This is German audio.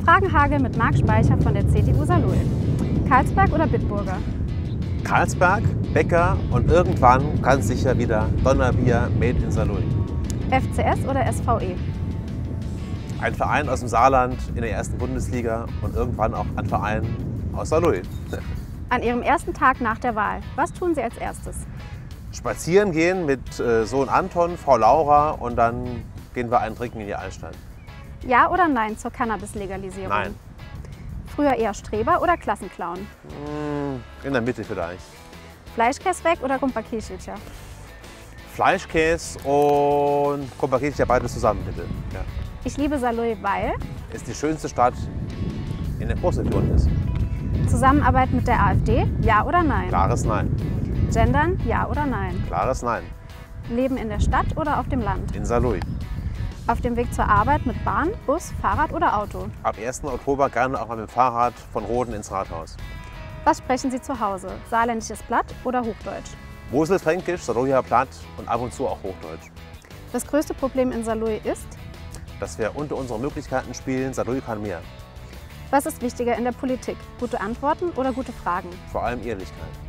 Fragenhagel mit Marc Speicher von der CDU Saarlouis. Karlsberg oder Bitburger? Karlsberg, Bäcker und irgendwann ganz sicher wieder Donnerbier made in Saarlouis. FCS oder SVE? Ein Verein aus dem Saarland in der ersten Bundesliga und irgendwann auch ein Verein aus Saarlouis. An Ihrem ersten Tag nach der Wahl, was tun Sie als erstes? Spazieren gehen mit Sohn Anton, Frau Laura und dann gehen wir einen trinken in die Altstadt. Ja oder nein zur Cannabis-Legalisierung? Nein. Früher eher Streber oder Klassenclown? In der Mitte vielleicht. Fleischkäse weg oder Kumpakischicha? Fleischkäse und Kompakit, ja beides zusammen bitte. Ja. Ich liebe Saarlouis, weil Ist die schönste Stadt in der Großregion ist. Zusammenarbeit mit der AfD, ja oder nein? Klares Nein. Gendern, ja oder nein? Klares Nein. Leben in der Stadt oder auf dem Land? In Saarlouis. Auf dem Weg zur Arbeit mit Bahn, Bus, Fahrrad oder Auto? Ab 1. Oktober gerne auch mal mit dem Fahrrad von Roden ins Rathaus. Was sprechen Sie zu Hause? Saarländisches Blatt oder Hochdeutsch? Moselfränkisch, Saarlouier Platt und ab und zu auch Hochdeutsch. Das größte Problem in Saarlouis ist? Dass wir unter unseren Möglichkeiten spielen, Saarlouis kann mehr. Was ist wichtiger in der Politik? Gute Antworten oder gute Fragen? Vor allem Ehrlichkeit.